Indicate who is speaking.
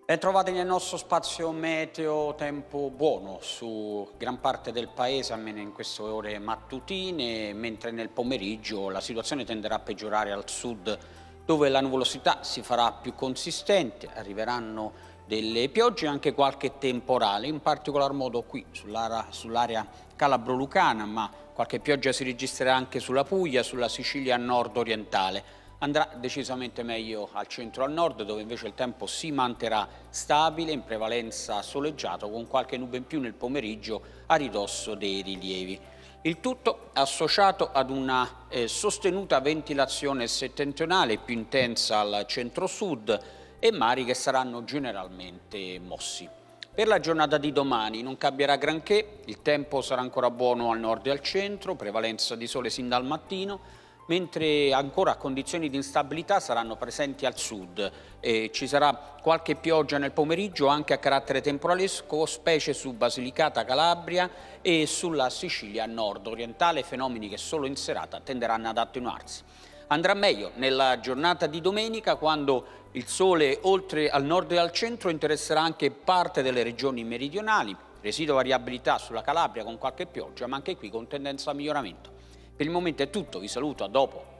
Speaker 1: Trovate nel nostro spazio meteo tempo buono su gran parte del paese, almeno in queste ore mattutine, mentre nel pomeriggio la situazione tenderà a peggiorare al sud, dove la nuvolosità si farà più consistente, arriveranno delle piogge e anche qualche temporale, in particolar modo qui sull'area calabro-lucana, ma qualche pioggia si registrerà anche sulla Puglia, sulla Sicilia nord-orientale. Andrà decisamente meglio al centro e al nord, dove invece il tempo si manterrà stabile, in prevalenza soleggiato, con qualche nube in più nel pomeriggio a ridosso dei rilievi. Il tutto associato ad una sostenuta ventilazione settentrionale più intensa al centro-sud e mari che saranno generalmente mossi. Per la giornata di domani non cambierà granché, il tempo sarà ancora buono al nord e al centro, prevalenza di sole sin dal mattino, mentre ancora condizioni di instabilità saranno presenti al sud. Ci sarà qualche pioggia nel pomeriggio anche a carattere temporalesco, specie su Basilicata, Calabria e sulla Sicilia nord-orientale, fenomeni che solo in serata tenderanno ad attenuarsi. Andrà meglio nella giornata di domenica, quando il sole oltre al nord e al centro interesserà anche parte delle regioni meridionali, residua variabilità sulla Calabria con qualche pioggia, ma anche qui con tendenza a miglioramento. Per il momento è tutto, vi saluto, a dopo.